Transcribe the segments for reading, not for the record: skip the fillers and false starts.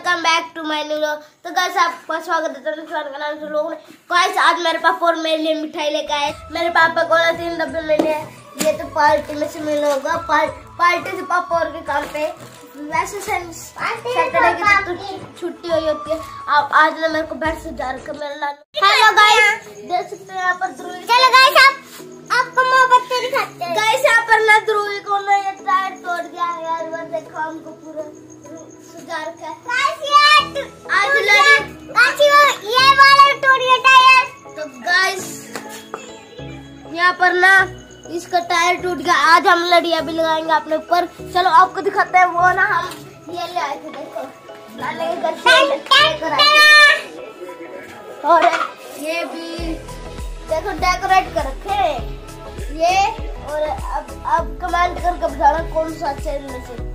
Welcome back to my new vlog. तो guys आपका स्वागत है का नाम से लोगों ने। गाइस आज मेरे पापा और मेरे लिए मिठाई लेकर आए। मेरे पापा को 3 डब्बे मिले हैं, ये तो पार्टी में से मिला होगा। पार्टी से पापा और के काम पे वैसे सैटरडे की तो छुट्टी हुई होती है। अब आज ना मेरे को बैठ से जा रखा मेरा। हेलो गाइस, देख सकते हैं यहाँ पर ध्रुवी। चलो गाइस आपको मोमबत्ती दिखाते हैं। गाइस यहाँ पर ना ध्रुवी को ना ये टायर तोड़ दिया यार, वो देखो हमको पूरा सुधार का। आज ये वाला तोड़ दिया टायर। तो गाइस यहाँ पर ना इसका टायर टूट गया। आज हम लड़िया भी लगाएंगे अपने ऊपर। चलो आपको दिखाते हैं। वो ना हम ये ले आए थे, देखो और ये भी देखो डेकोरेट कर रखे ये। और अब कमेंट करके बताना कौन सा अच्छा है इनमें से।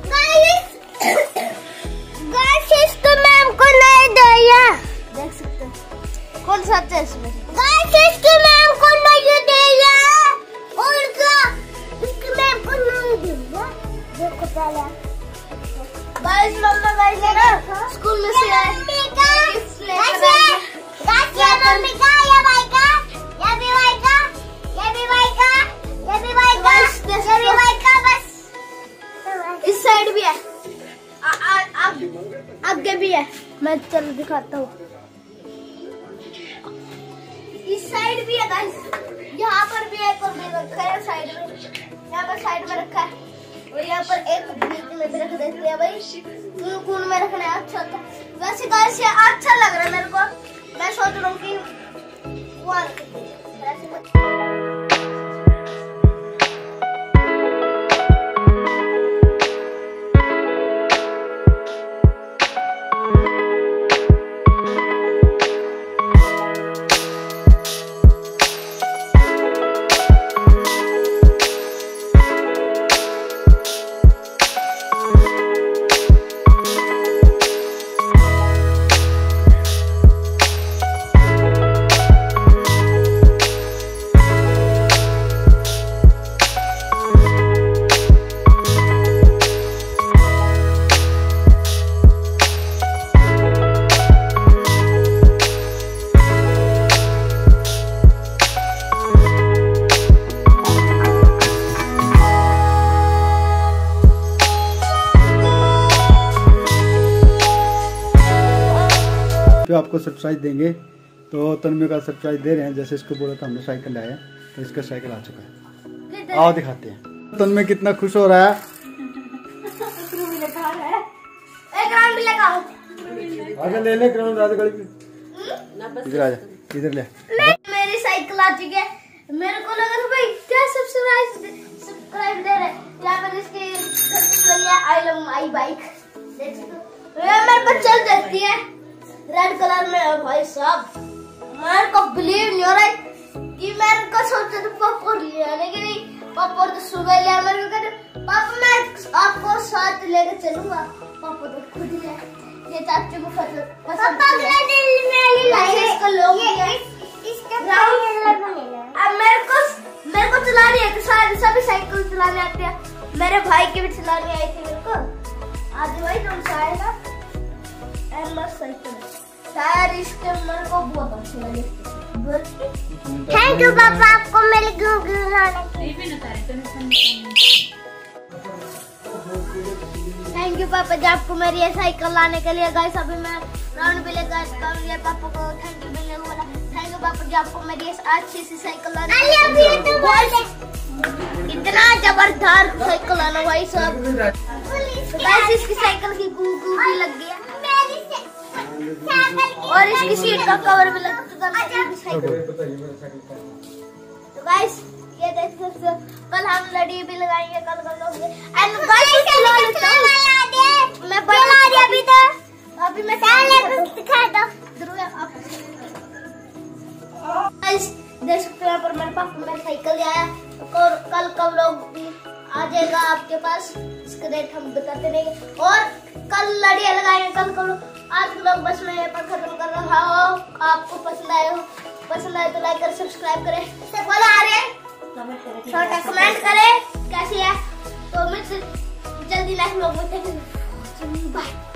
गाइस इसको मैम को नहीं दिया, देख सकते हैं कौन सा अच्छा है इसमें। गाइस इसको मैम को नहीं दिया और इसको मैम को नहीं दिया। देखो पहले गाइस मम्मा गाइस है ना स्कूल में से आए गिफ्ट्स लेकर। गाइस ये मम्मी का, ये भाई का, ये भी भाई का, ये भी भाई का, ये भी भाई का, ये भी भाई का। बस इस साइड भी है, आगे भी है। मैं चलो दिखाता हूँ। इस साइड भी है गाइस, यहाँ पर भी एक और भी रखा है साइड में। यहाँ पर साइड में रखा है और यहाँ पर एक बीच में भी रख देते हैं भाई। कून में रखना है अच्छा था। वैसे गाइस ये अच्छा लग रहा है मेरे को। मैं सोच रहा हूँ कि तो आपको सरप्राइज देंगे। तो तन्मय का सरप्राइज दे रहे हैं। जैसे इसको बोला था हमने साइकिल लाया, तो इसका साइकिल आ चुका है। आओ दिखाते हैं। तन्मय कितना खुश हो रहा है। आगे ले ले ग्राउंड इधर आ जा, इधर ले। मेरी साइकिल आ चुकी है। मेरे को लगा था भाई क्या सब्सक्राइब दे रहे। यहाँ पर इसकी आई लव माई बाइक देख सकते हो। मेरे पर चल जाती है रेड कलर में भाई साहब। मेरे को बिलीव नहीं हो रहा है कि मेरे को सोचा था पापा लिया, लेकिन नहीं पापा तो सुबह लिया। मेरे को कहते पापा मैं आपको साथ लेकर चलूंगा। पापा तो खुद लिया। ये चाचू को पसंद अब मेरे को चलानी है। सभी साइकिल चलाने आते हैं। मेरे भाई की भी चलानी आई थी मेरे को। आज भाई तुम आएगा साइकिल शायद इसके मेरे को बहुत अच्छी लगी। थैंक यू पापा आपको मेरे थैंक यू पापा जी आपको मेरी ये साइकिल लाने के लिए। गाइस अभी मैं राउंड भी लेकर पापा को थैंक यू बोलने को बोला। थैंक यू पापा जी आपको मेरी अच्छी सी साइकिल लाने के लिए। इतना जबरदस्त साइकिल लाना भाई साहब। गाइस इसकी साइकिल की गू भी लग गया और इसकी सीट का कवर भी लग चुका है। तो गाइस ये देख सकते हो। कल हम लड़ी भी लगाएंगे। कल लोग एंड गाइस मैं बना दिया अभी तो अभी मैं दिखा दो। गाइस देख सकते हो पर मेरे पास मेरा साइकिल आया। और कल कब लोग आ जाएगा आपके पास, इसका रेट हम बताते रहेंगे। और कल लड़ियाँ लगाएंगे। कल आज लोग बस मैं यहाँ पर खत्म कर रहा हूँ। आपको पसंद आए तो लाइक करें, सब्सक्राइब करें, बोला आ रहे छोटा कमेंट करें कैसी है। तो मैं जल्दी नेक्स्ट व्लॉग में बाय।